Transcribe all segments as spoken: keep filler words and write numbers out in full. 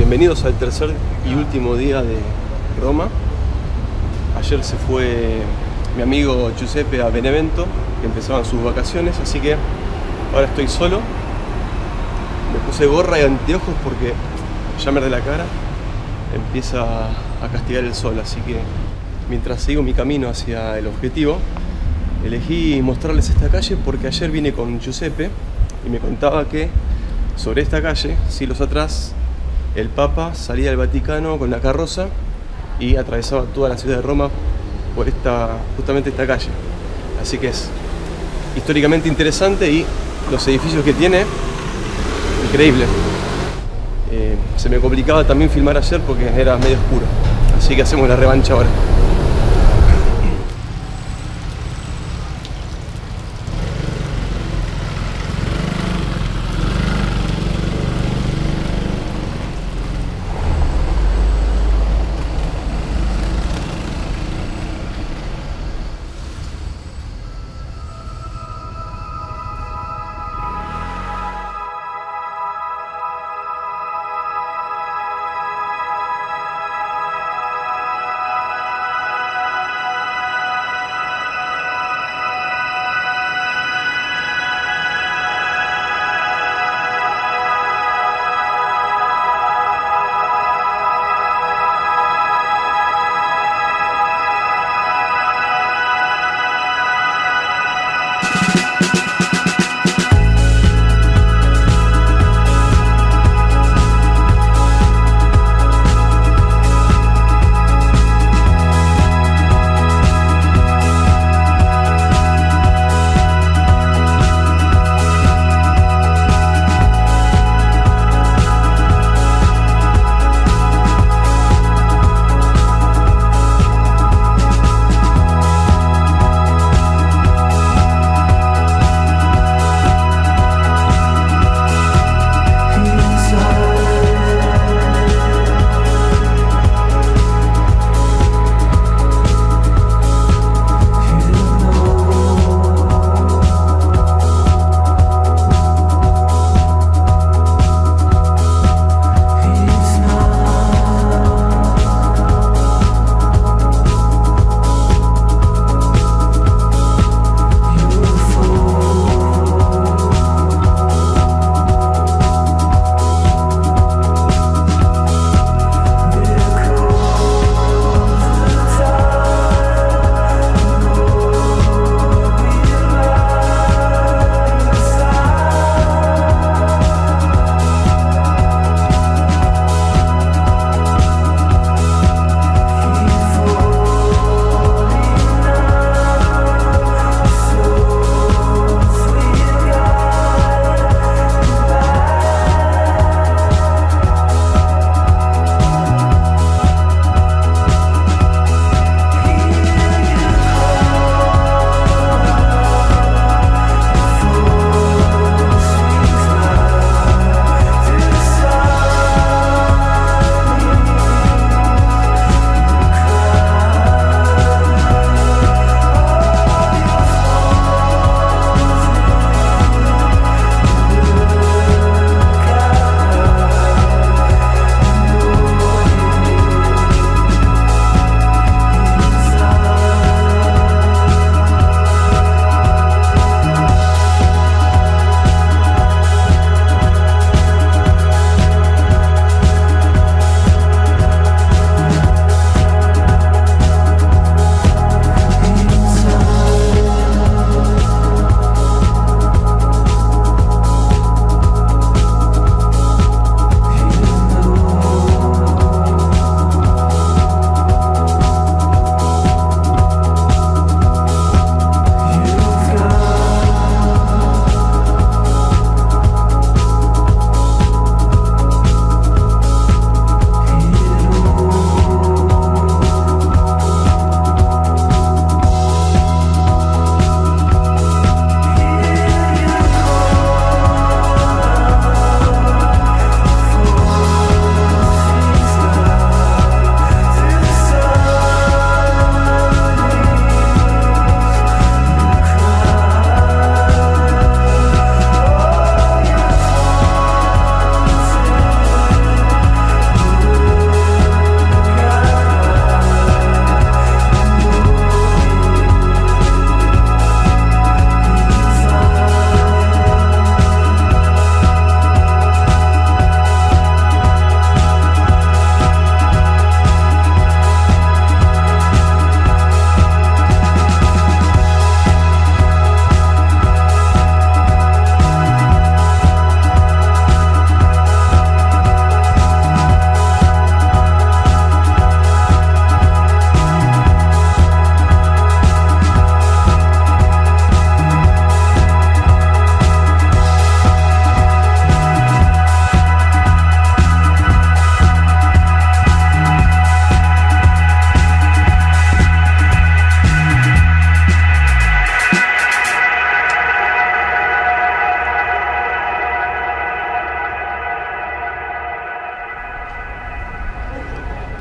Bienvenidos al tercer y último día de Roma. Ayer se fue mi amigo Giuseppe a Benevento, que empezaban sus vacaciones, así que ahora estoy solo. Me puse gorra y anteojos porque ya me de la cara empieza a castigar el sol, así que mientras sigo mi camino hacia el objetivo, elegí mostrarles esta calle porque ayer vine con Giuseppe y me contaba que sobre esta calle, siglos atrás, el Papa salía del Vaticano con la carroza y atravesaba toda la ciudad de Roma por esta, justamente esta calle. Así que es históricamente interesante y los edificios que tiene, increíble. Eh, se me complicaba también filmar ayer porque era medio oscuro. Así que hacemos la revancha ahora.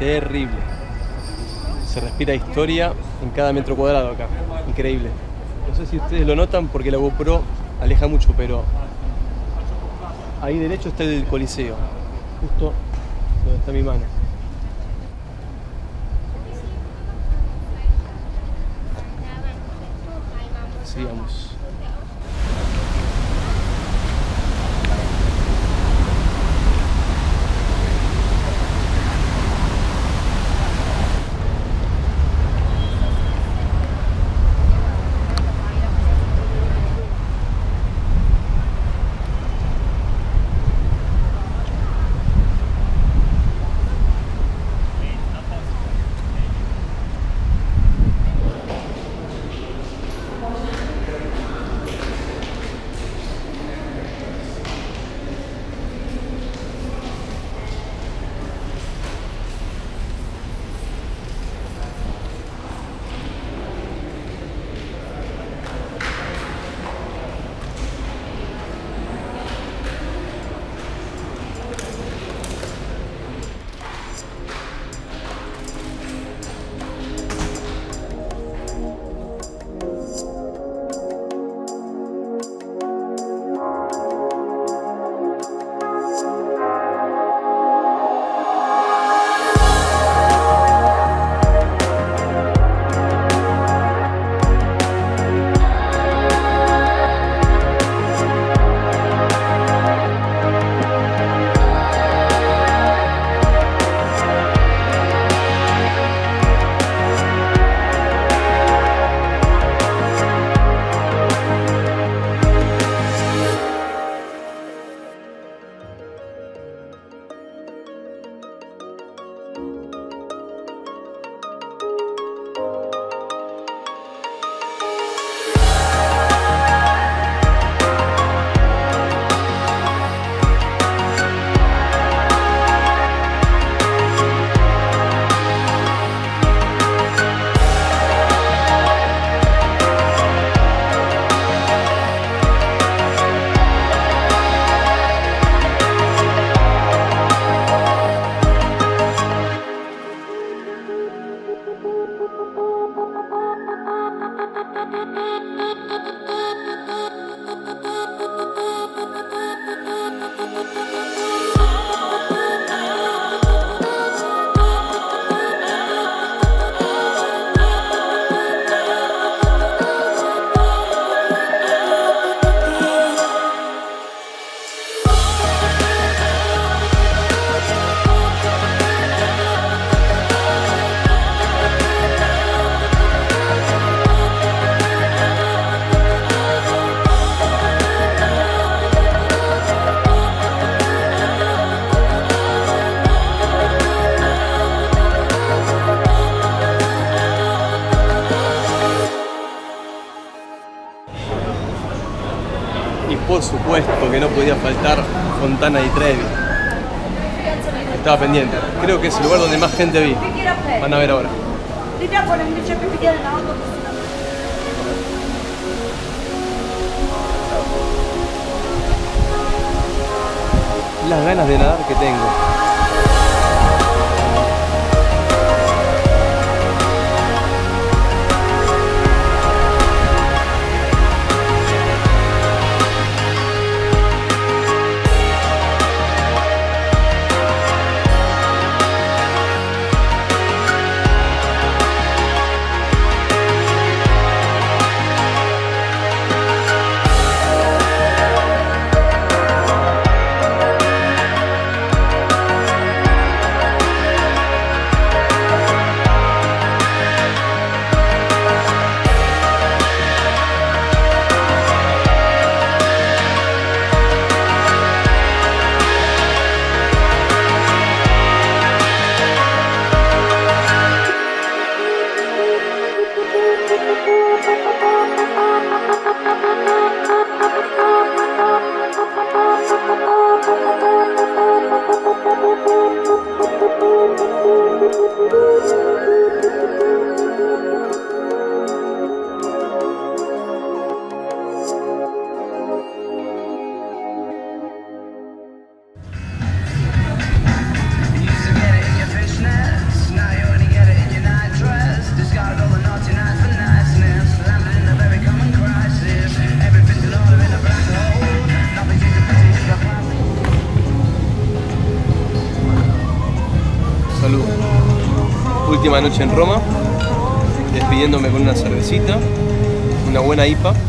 terrible. Se respira historia en cada metro cuadrado acá, increíble. No sé si ustedes lo notan porque la GoPro aleja mucho, pero ahí derecho está el Coliseo, justo donde está mi mano. Sigamos. por supuesto que no podía faltar Fontana di Trevi. Estaba pendiente. Creo que es el lugar donde más gente vi. Van a ver ahora. Las ganas de nadar que tengo. Salud. Última noche en Roma, despidiéndome con una cervecita, una buena I P A.